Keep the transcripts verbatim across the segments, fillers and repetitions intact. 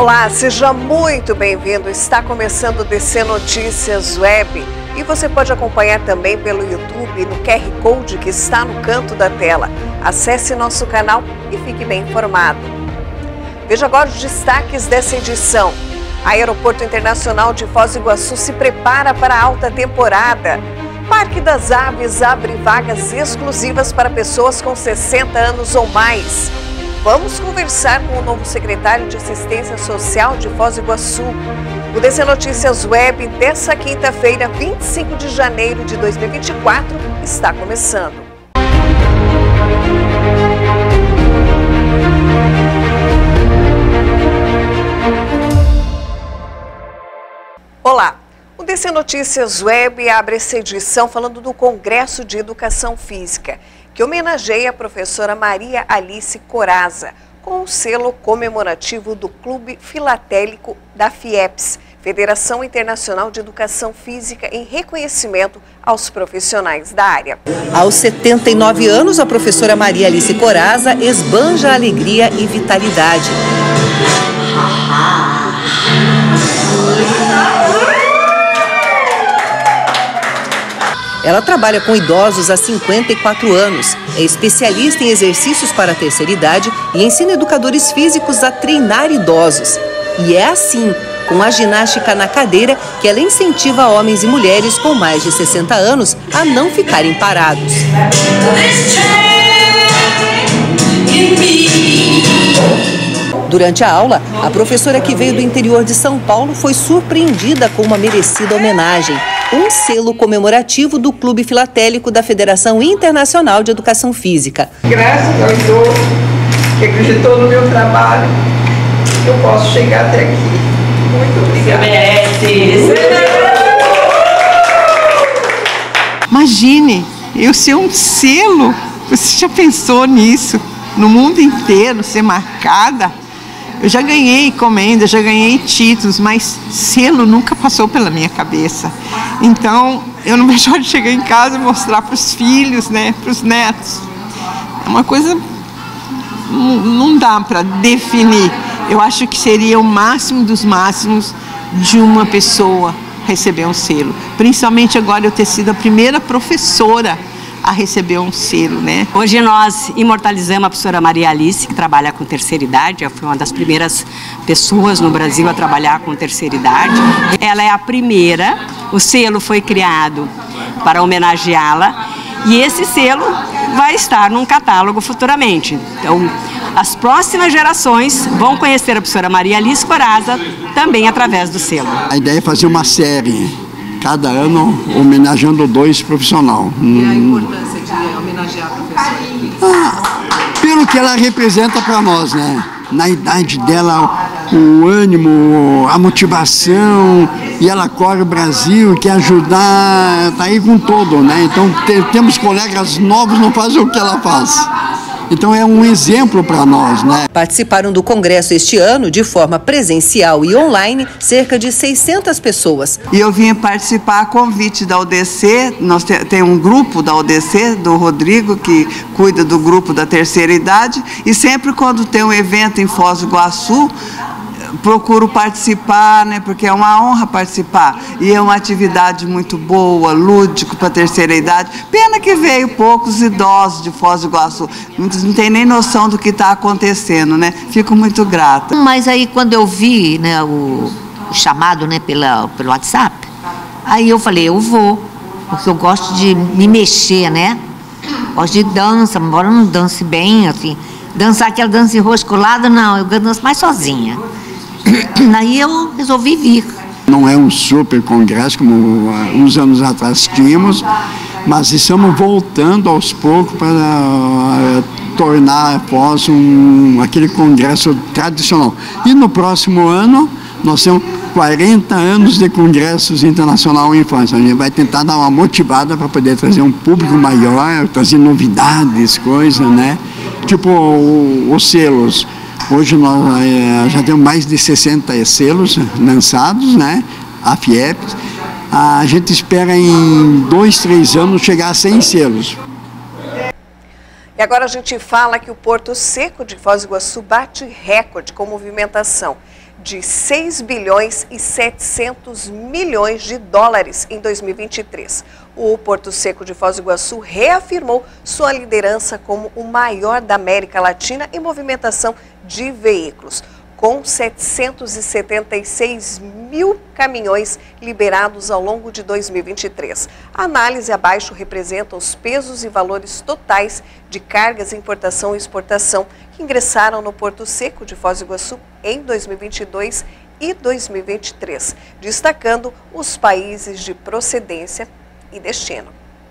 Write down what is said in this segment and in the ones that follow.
Olá, seja muito bem-vindo. Está começando o D C Notícias Web e você pode acompanhar também pelo YouTube no Q R Code que está no canto da tela. Acesse nosso canal e fique bem informado. Veja agora os destaques dessa edição. Aeroporto Internacional de Foz do Iguaçu se prepara para a alta temporada. Parque das Aves abre vagas exclusivas para pessoas com sessenta anos ou mais. Vamos conversar com o novo secretário de Assistência Social de Foz do Iguaçu. O D C Notícias Web dessa quinta-feira, vinte e cinco de janeiro de dois mil e vinte e quatro, está começando. Olá, o D C Notícias Web abre essa edição falando do Congresso de Educação Física, que homenageia a professora Maria Alice Corazza, com o selo comemorativo do Clube Filatélico da FIEPS, Federação Internacional de Educação Física, em reconhecimento aos profissionais da área. Aos setenta e nove anos, a professora Maria Alice Corazza esbanja alegria e vitalidade. Ela trabalha com idosos há cinquenta e quatro anos, é especialista em exercícios para a terceira idade e ensina educadores físicos a treinar idosos. E é assim, com a ginástica na cadeira, que ela incentiva homens e mulheres com mais de sessenta anos a não ficarem parados. Durante a aula, a professora que veio do interior de São Paulo foi surpreendida com uma merecida homenagem. Um selo comemorativo do Clube Filatélico da Federação Internacional de Educação Física. Graças ao idoso que acreditou no meu trabalho, eu posso chegar até aqui. Muito obrigada. Imagine, eu ser um selo. Você já pensou nisso? No mundo inteiro, ser marcada? Eu já ganhei encomenda, já ganhei títulos, mas selo nunca passou pela minha cabeça. Então, eu não vejo a hora de chegar em casa e mostrar para os filhos, né, para os netos. É uma coisa, não, não dá para definir. Eu acho que seria o máximo dos máximos de uma pessoa receber um selo. Principalmente agora eu ter sido a primeira professora a receber um selo, né? Hoje nós imortalizamos a professora Maria Alice, que trabalha com terceira idade. Ela foi uma das primeiras pessoas no Brasil a trabalhar com terceira idade. Ela é a primeira, o selo foi criado para homenageá-la e esse selo vai estar num catálogo futuramente. Então, as próximas gerações vão conhecer a professora Maria Alice Corazza também através do selo. A ideia é fazer uma série cada ano homenageando dois profissionais. E a importância de homenagear a professora? Ah, pelo que ela representa para nós, né? Na idade dela, o ânimo, a motivação, e ela corre o Brasil, quer ajudar, tá aí com todo, né? Então te, temos colegas novos, não fazem o que ela faz. Então é um exemplo para nós, né? Participaram do congresso este ano, de forma presencial e online, cerca de seiscentas pessoas. E eu vim participar a convite da U D C, nós te, tem um grupo da U D C, do Rodrigo, que cuida do grupo da terceira idade, e sempre quando tem um evento em Foz do Iguaçu, procuro participar, né, porque é uma honra participar. E é uma atividade muito boa, lúdico para a terceira idade. Pena que veio poucos idosos de Foz do Iguaçu. Muitos não têm nem noção do que está acontecendo, né? Fico muito grata. Mas aí quando eu vi, né, o, o chamado, né, pela, pelo WhatsApp, aí eu falei, eu vou, porque eu gosto de me mexer, né? Gosto de dança, embora eu não dance bem, assim. Dançar aquela dança enroscolada, não, eu danço mais sozinha. Aí eu resolvi vir. Não é um super congresso como uns anos atrás tínhamos, mas estamos voltando aos poucos para uh, tornar Foz um, aquele congresso tradicional. E no próximo ano nós temos quarenta anos de congressos internacional em infância. A gente vai tentar dar uma motivada para poder trazer um público maior, trazer novidades, coisas, né? Tipo o, os selos. Hoje nós é, já temos mais de sessenta selos lançados, né? A FIEPS. A gente espera em dois, três anos chegar a cem selos. E agora a gente fala que o Porto Seco de Foz do Iguaçu bate recorde com movimentação. de seis bilhões e setecentos milhões de dólares em dois mil e vinte e três. O Porto Seco de Foz do Iguaçu reafirmou sua liderança como o maior da América Latina em movimentação de veículos, com setecentos e setenta e seis mil caminhões liberados ao longo de dois mil e vinte e três. A análise abaixo representa os pesos e valores totais de cargas, importação e exportação que ingressaram no Porto Seco de Foz do Iguaçu em dois mil e vinte e dois e dois mil e vinte e três, destacando os países de procedência e destino.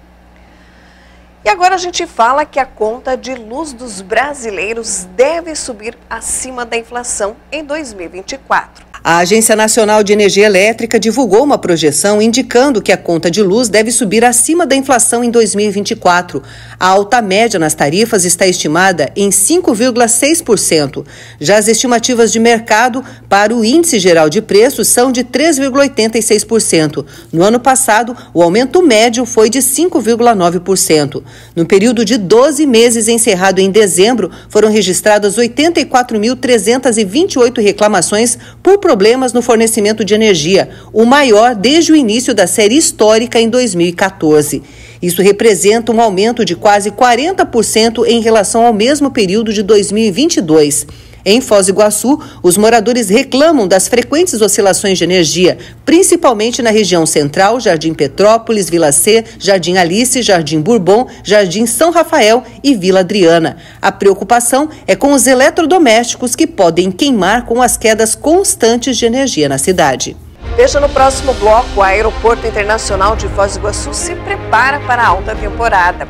E agora a gente fala que a conta de luz dos brasileiros deve subir acima da inflação em dois mil e vinte e quatro. A Agência Nacional de Energia Elétrica divulgou uma projeção indicando que a conta de luz deve subir acima da inflação em dois mil e vinte e quatro. A alta média nas tarifas está estimada em cinco vírgula seis por cento. Já as estimativas de mercado para o Índice Geral de Preços são de três vírgula oitenta e seis por cento. No ano passado, o aumento médio foi de cinco vírgula nove por cento. No período de doze meses encerrado em dezembro, foram registradas oitenta e quatro mil trezentas e vinte e oito reclamações por problemas no fornecimento de energia, o maior desde o início da série histórica em dois mil e quatorze. Isso representa um aumento de quase quarenta por cento em relação ao mesmo período de dois mil e vinte e dois. Em Foz do Iguaçu, os moradores reclamam das frequentes oscilações de energia, principalmente na região central, Jardim Petrópolis, Vila C, Jardim Alice, Jardim Bourbon, Jardim São Rafael e Vila Adriana. A preocupação é com os eletrodomésticos que podem queimar com as quedas constantes de energia na cidade. Veja no próximo bloco, o Aeroporto Internacional de Foz do Iguaçu se prepara para a alta temporada.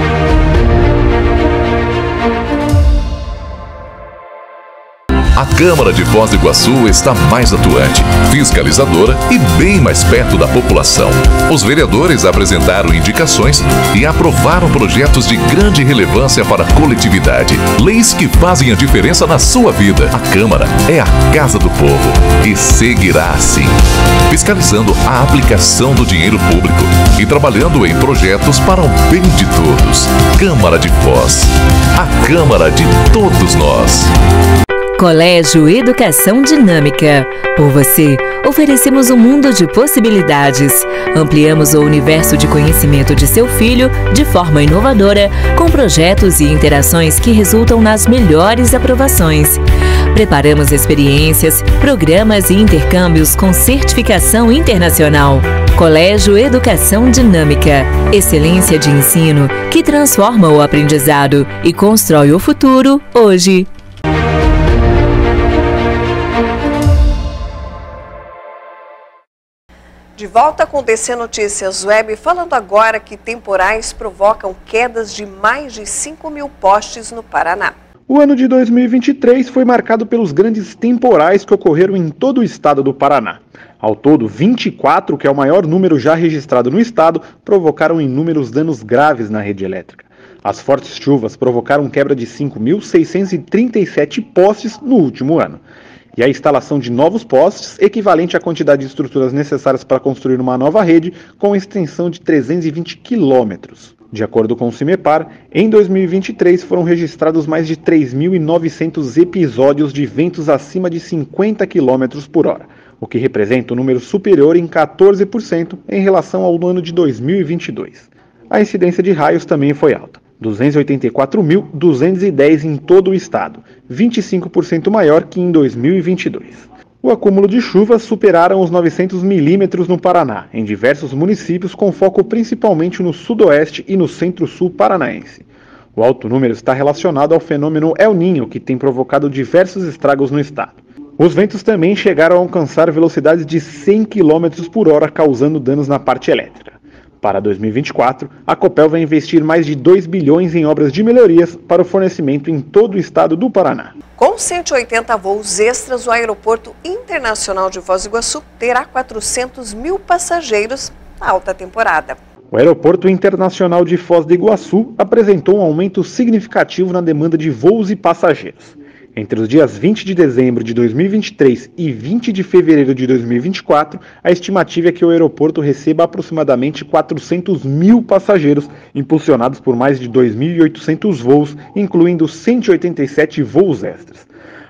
A Câmara de Foz do Iguaçu está mais atuante, fiscalizadora e bem mais perto da população. Os vereadores apresentaram indicações e aprovaram projetos de grande relevância para a coletividade. Leis que fazem a diferença na sua vida. A Câmara é a casa do povo e seguirá assim, fiscalizando a aplicação do dinheiro público e trabalhando em projetos para o bem de todos. Câmara de Foz, a Câmara de todos nós. Colégio Educação Dinâmica. Por você, oferecemos um mundo de possibilidades. Ampliamos o universo de conhecimento de seu filho de forma inovadora, com projetos e interações que resultam nas melhores aprovações. Preparamos experiências, programas e intercâmbios com certificação internacional. Colégio Educação Dinâmica. Excelência de ensino que transforma o aprendizado e constrói o futuro hoje. De volta com o D C Notícias Web, falando agora que temporais provocam quedas de mais de cinco mil postes no Paraná. O ano de dois mil e vinte e três foi marcado pelos grandes temporais que ocorreram em todo o estado do Paraná. Ao todo, vinte e quatro, que é o maior número já registrado no estado, provocaram inúmeros danos graves na rede elétrica. As fortes chuvas provocaram quebra de cinco mil seiscentos e trinta e sete postes no último ano. E a instalação de novos postes, equivalente à quantidade de estruturas necessárias para construir uma nova rede, com extensão de trezentos e vinte quilômetros. De acordo com o CIMEPAR, em dois mil e vinte e três foram registrados mais de três mil e novecentos episódios de ventos acima de cinquenta quilômetros por hora, o que representa um número superior em quatorze por cento em relação ao ano de dois mil e vinte e dois. A incidência de raios também foi alta, duzentos e oitenta e quatro mil duzentos e dez em todo o estado, vinte e cinco por cento maior que em dois mil e vinte e dois. O acúmulo de chuvas superaram os novecentos milímetros no Paraná, em diversos municípios, com foco principalmente no sudoeste e no centro-sul paranaense. O alto número está relacionado ao fenômeno El Niño, que tem provocado diversos estragos no estado. Os ventos também chegaram a alcançar velocidades de cem quilômetros por hora, causando danos na parte elétrica. Para dois mil e vinte e quatro, a Copel vai investir mais de dois bilhões em obras de melhorias para o fornecimento em todo o estado do Paraná. Com cento e oitenta voos extras, o Aeroporto Internacional de Foz do Iguaçu terá quatrocentos mil passageiros na alta temporada. O Aeroporto Internacional de Foz do Iguaçu apresentou um aumento significativo na demanda de voos e passageiros. Entre os dias vinte de dezembro de dois mil e vinte e três e vinte de fevereiro de dois mil e vinte e quatro, a estimativa é que o aeroporto receba aproximadamente quatrocentos mil passageiros, impulsionados por mais de dois mil e oitocentos voos, incluindo cento e oitenta e sete voos extras.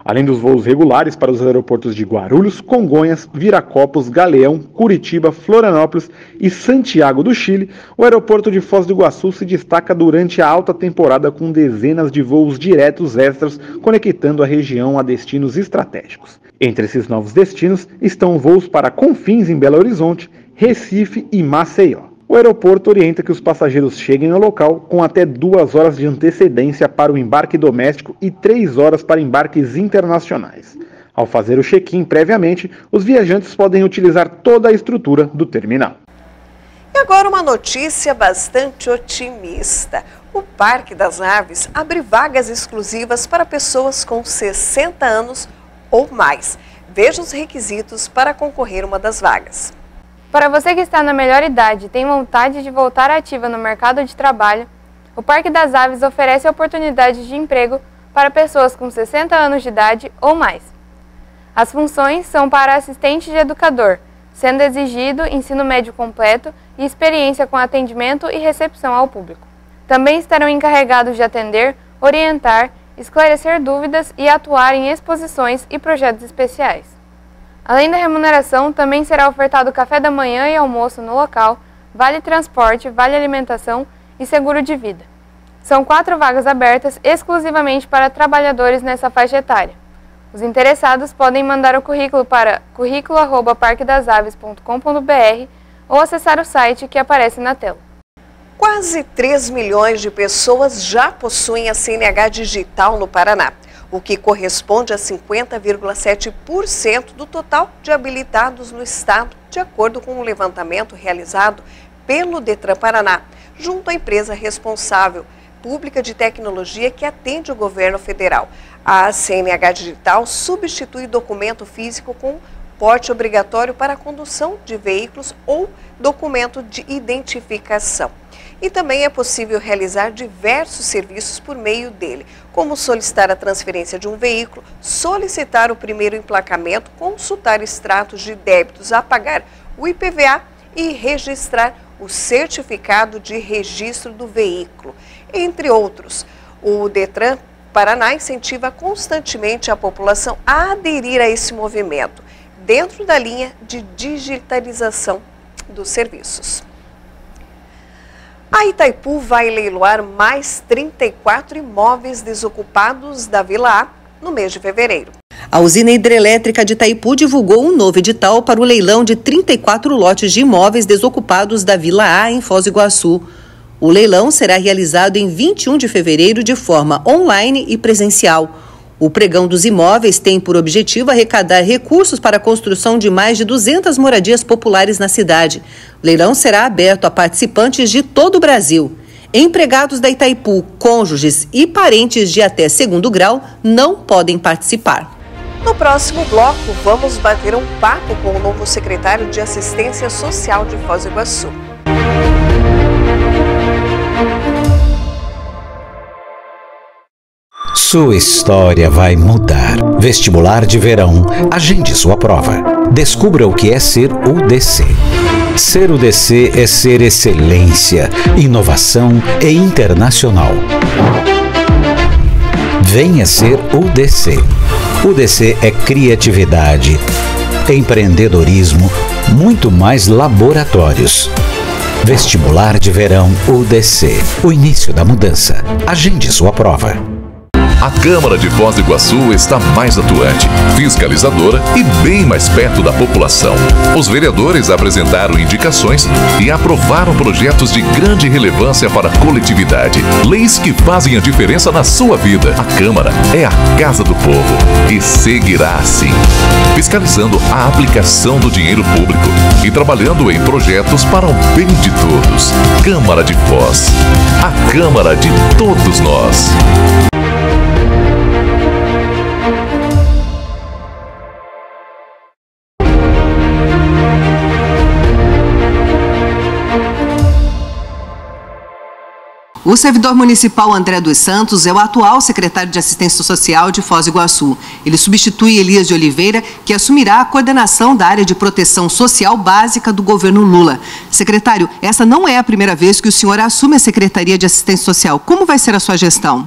Além dos voos regulares para os aeroportos de Guarulhos, Congonhas, Viracopos, Galeão, Curitiba, Florianópolis e Santiago do Chile, o aeroporto de Foz do Iguaçu se destaca durante a alta temporada com dezenas de voos diretos extras conectando a região a destinos estratégicos. Entre esses novos destinos estão voos para Confins em Belo Horizonte, Recife e Maceió. O aeroporto orienta que os passageiros cheguem ao local com até duas horas de antecedência para o embarque doméstico e três horas para embarques internacionais. Ao fazer o check-in previamente, os viajantes podem utilizar toda a estrutura do terminal. E agora uma notícia bastante otimista. O Parque das Aves abre vagas exclusivas para pessoas com sessenta anos ou mais. Veja os requisitos para concorrer a uma das vagas. Para você que está na melhor idade e tem vontade de voltar ativa no mercado de trabalho, o Parque das Aves oferece oportunidades de emprego para pessoas com sessenta anos de idade ou mais. As funções são para assistente de educador, sendo exigido ensino médio completo e experiência com atendimento e recepção ao público. Também estarão encarregados de atender, orientar, esclarecer dúvidas e atuar em exposições e projetos especiais. Além da remuneração, também será ofertado café da manhã e almoço no local, vale transporte, vale alimentação e seguro de vida. São quatro vagas abertas exclusivamente para trabalhadores nessa faixa etária. Os interessados podem mandar o currículo para currículo arroba parque das aves ponto com ponto br ou acessar o site que aparece na tela. Quase três milhões de pessoas já possuem a C N H digital no Paraná, o que corresponde a cinquenta vírgula sete por cento do total de habilitados no estado, de acordo com um levantamento realizado pelo Detran Paraná, junto à empresa responsável pública de tecnologia que atende o governo federal. A C N H digital substitui documento físico com porte obrigatório para a condução de veículos ou documento de identificação. E também é possível realizar diversos serviços por meio dele, como solicitar a transferência de um veículo, solicitar o primeiro emplacamento, consultar extratos de débitos a pagar, o I P V A e registrar o certificado de registro do veículo, entre outros. O Detran Paraná incentiva constantemente a população a aderir a esse movimento, dentro da linha de digitalização dos serviços. A Itaipu vai leiloar mais trinta e quatro imóveis desocupados da Vila A no mês de fevereiro. A usina hidrelétrica de Itaipu divulgou um novo edital para o leilão de trinta e quatro lotes de imóveis desocupados da Vila A em Foz do Iguaçu. O leilão será realizado em vinte e um de fevereiro de forma online e presencial. O pregão dos imóveis tem por objetivo arrecadar recursos para a construção de mais de duzentas moradias populares na cidade. O leilão será aberto a participantes de todo o Brasil. Empregados da Itaipu, cônjuges e parentes de até segundo grau não podem participar. No próximo bloco, vamos bater um papo com o novo secretário de Assistência Social de Foz do Iguaçu. Sua história vai mudar. Vestibular de verão. Agende sua prova. Descubra o que é ser U D C. Ser U D C é ser excelência, inovação e internacional. Venha ser U D C. U D C é criatividade, empreendedorismo, muito mais laboratórios. Vestibular de verão U D C. O início da mudança. Agende sua prova. A Câmara de Foz do Iguaçu está mais atuante, fiscalizadora e bem mais perto da população. Os vereadores apresentaram indicações e aprovaram projetos de grande relevância para a coletividade. Leis que fazem a diferença na sua vida. A Câmara é a casa do povo e seguirá assim, fiscalizando a aplicação do dinheiro público e trabalhando em projetos para o bem de todos. Câmara de Foz, a Câmara de todos nós. O servidor municipal André dos Santos é o atual secretário de Assistência Social de Foz do Iguaçu. Ele substitui Elias de Oliveira, que assumirá a coordenação da área de proteção social básica do governo Lula. Secretário, essa não é a primeira vez que o senhor assume a Secretaria de Assistência Social. Como vai ser a sua gestão?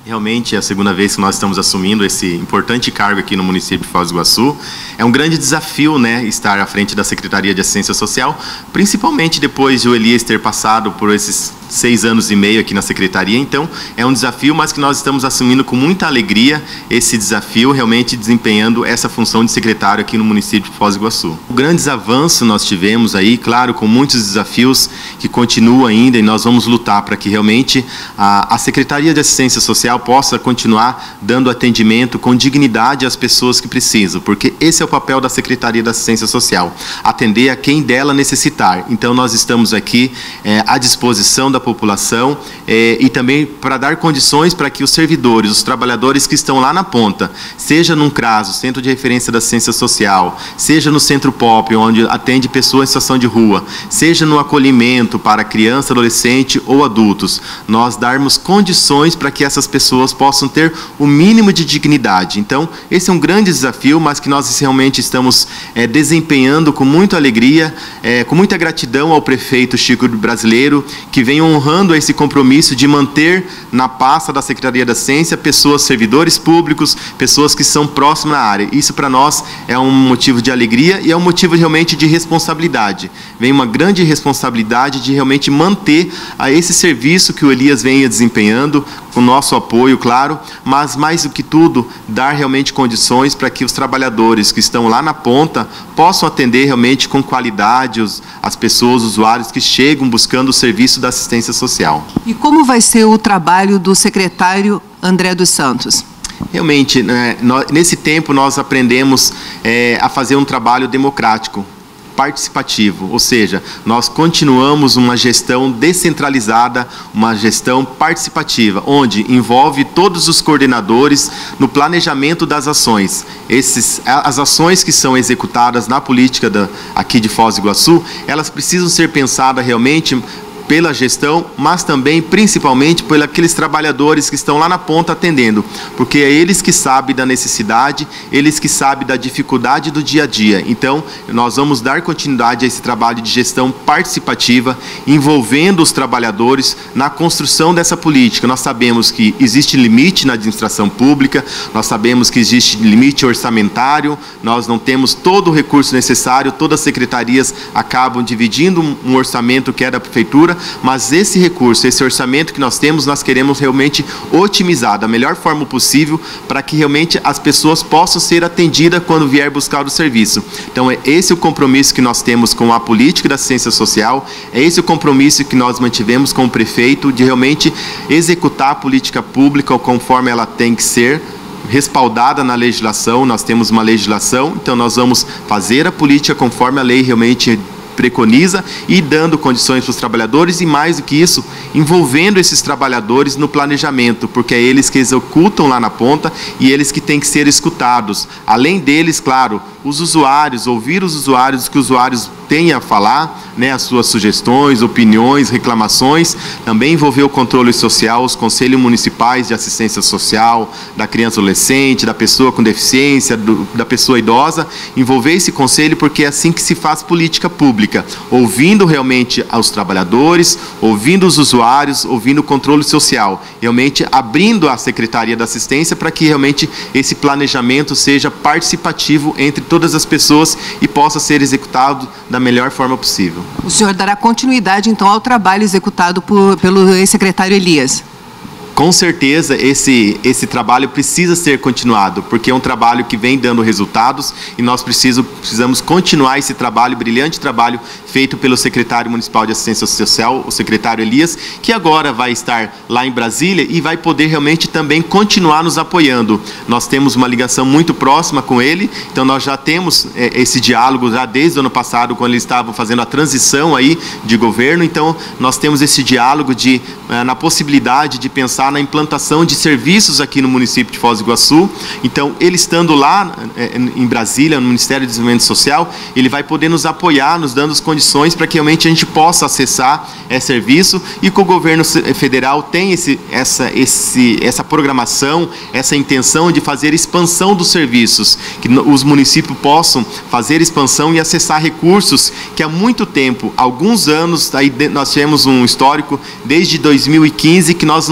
Realmente é a segunda vez que nós estamos assumindo esse importante cargo aqui no município de Foz do Iguaçu. É um grande desafio, né, estar à frente da Secretaria de Assistência Social, principalmente depois de o Elias ter passado por esses seis anos e meio aqui na Secretaria. Então, é um desafio, mas que nós estamos assumindo com muita alegria esse desafio, realmente desempenhando essa função de secretário aqui no município de Foz do Iguaçu. Grandes avanços nós tivemos aí, claro, com muitos desafios que continuam ainda, e nós vamos lutar para que realmente a, a Secretaria de Assistência Social possa continuar dando atendimento com dignidade às pessoas que precisam, porque esse é o papel da Secretaria da Assistência Social, atender a quem dela necessitar. Então, nós estamos aqui é, à disposição da população é, e também para dar condições para que os servidores, os trabalhadores que estão lá na ponta, seja num CRAS, o Centro de Referência da Assistência Social, seja no Centro Pop, onde atende pessoas em situação de rua, seja no acolhimento para criança, adolescente ou adultos, nós darmos condições para que essas pessoas possam ter o mínimo de dignidade. Então, esse é um grande desafio, mas que nós realmente estamos é, desempenhando com muita alegria, é, com muita gratidão ao prefeito Chico Brasileiro, que vem honrando esse compromisso de manter na pasta da Secretaria da Ciência pessoas, servidores públicos, pessoas que são próximas à área. Isso para nós é um motivo de alegria e é um motivo realmente de responsabilidade. Vem uma grande responsabilidade de realmente manter a esse serviço que o Elias vem desempenhando, com o nosso apoio, claro, mas mais do que tudo, dar realmente condições para que os trabalhadores que estão lá na ponta possam atender realmente com qualidade os, as pessoas, os usuários que chegam buscando o serviço da assistência social. E como vai ser o trabalho do secretário André dos Santos? Realmente, né, nós, nesse tempo nós aprendemos é, a fazer um trabalho democrático, participativo, ou seja, nós continuamos uma gestão descentralizada, uma gestão participativa, onde envolve todos os coordenadores no planejamento das ações. Esses, as ações que são executadas na política da, aqui de Foz do Iguaçu, elas precisam ser pensadas realmente pela gestão, mas também, principalmente, por aqueles trabalhadores que estão lá na ponta atendendo, porque é eles que sabem da necessidade, eles que sabem da dificuldade do dia a dia. Então, nós vamos dar continuidade a esse trabalho de gestão participativa, envolvendo os trabalhadores na construção dessa política. Nós sabemos que existe limite na administração pública, nós sabemos que existe limite orçamentário, nós não temos todo o recurso necessário, todas as secretarias acabam dividindo um orçamento que é da prefeitura, mas esse recurso, esse orçamento que nós temos, nós queremos realmente otimizar da melhor forma possível para que realmente as pessoas possam ser atendidas quando vier buscar o serviço. Então, é esse o compromisso que nós temos com a política da assistência social, é esse o compromisso que nós mantivemos com o prefeito de realmente executar a política pública conforme ela tem que ser, respaldada na legislação. Nós temos uma legislação, então nós vamos fazer a política conforme a lei realmente preconiza e dando condições para os trabalhadores e, mais do que isso, envolvendo esses trabalhadores no planejamento, porque é eles que executam lá na ponta e eles que têm que ser escutados. Além deles, claro, os usuários, ouvir os usuários, que os usuários têm a falar, né, as suas sugestões, opiniões, reclamações, também envolver o controle social, os conselhos municipais de assistência social, da criança e adolescente, da pessoa com deficiência, do, da pessoa idosa, envolver esse conselho, porque é assim que se faz política pública, ouvindo realmente aos trabalhadores, ouvindo os usuários, ouvindo o controle social, realmente abrindo a Secretaria da Assistência para que realmente esse planejamento seja participativo entre todas as pessoas e possa ser executado da melhor forma possível. O senhor dará continuidade, então, ao trabalho executado por, pelo ex-secretário Elias? Com certeza, esse, esse trabalho precisa ser continuado, porque é um trabalho que vem dando resultados e nós preciso, precisamos continuar esse trabalho, brilhante trabalho feito pelo secretário municipal de assistência social, o secretário Elias, que agora vai estar lá em Brasília e vai poder realmente também continuar nos apoiando. Nós temos uma ligação muito próxima com ele, então nós já temos é, esse diálogo já desde o ano passado, quando eles estavam fazendo a transição aí de governo, então nós temos esse diálogo de, é, na possibilidade de pensar na implantação de serviços aqui no município de Foz do Iguaçu. Então, ele estando lá é, em Brasília, no Ministério do Desenvolvimento Social, ele vai poder nos apoiar, nos dando as condições para que realmente a gente possa acessar esse serviço e que o governo federal tem esse, essa, esse, essa programação, essa intenção de fazer expansão dos serviços, que os municípios possam fazer expansão e acessar recursos que há muito tempo, alguns anos, aí nós tivemos um histórico desde dois mil e quinze que nós não temos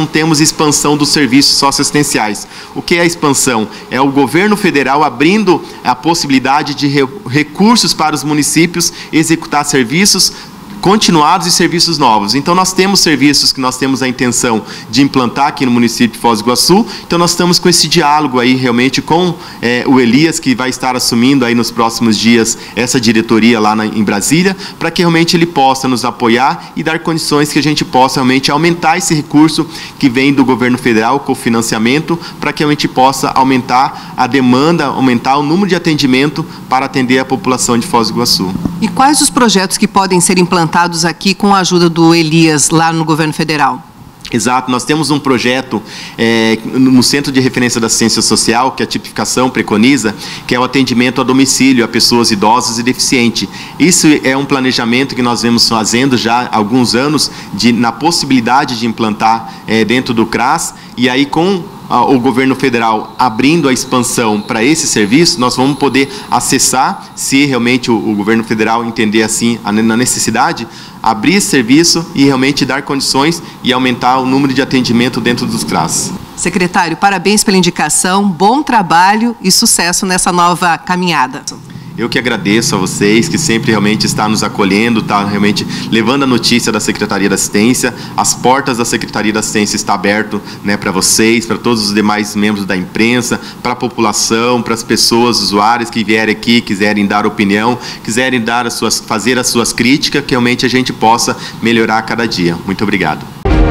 expansão dos serviços socioassistenciais. O que é a expansão? É o governo federal abrindo a possibilidade de re recursos para os municípios executar serviços continuados e serviços novos. Então nós temos serviços que nós temos a intenção de implantar aqui no município de Foz do Iguaçu, então nós estamos com esse diálogo aí realmente com é, o Elias, que vai estar assumindo aí nos próximos dias essa diretoria lá na, em Brasília, para que realmente ele possa nos apoiar e dar condições que a gente possa realmente aumentar esse recurso que vem do governo federal com o financiamento, para que a gente possa aumentar a demanda, aumentar o número de atendimento para atender a população de Foz do Iguaçu. E quais os projetos que podem ser implantados aqui com a ajuda do Elias lá no governo federal? Exato, nós temos um projeto é, no Centro de Referência da Assistência Social, que a tipificação preconiza, que é o atendimento a domicílio a pessoas idosas e deficientes. Isso é um planejamento que nós vemos fazendo já há alguns anos, de, na possibilidade de implantar é, dentro do C R A S, e aí com o governo federal abrindo a expansão para esse serviço, nós vamos poder acessar, se realmente o, o governo federal entender assim a necessidade, abrir esse serviço e realmente dar condições e aumentar o número de atendimento dentro dos C R A S. Secretário, parabéns pela indicação, bom trabalho e sucesso nessa nova caminhada. Eu que agradeço a vocês, que sempre realmente está nos acolhendo, está realmente levando a notícia da Secretaria da Assistência. As portas da Secretaria da Assistência estão abertas, né, para vocês, para todos os demais membros da imprensa, para a população, para as pessoas, usuários que vierem aqui, quiserem dar opinião, quiserem dar as suas, fazer as suas críticas, que realmente a gente possa melhorar a cada dia. Muito obrigado.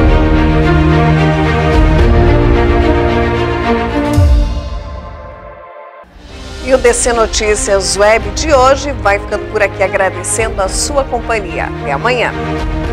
E o D C Notícias Web de hoje vai ficando por aqui agradecendo a sua companhia. Até amanhã.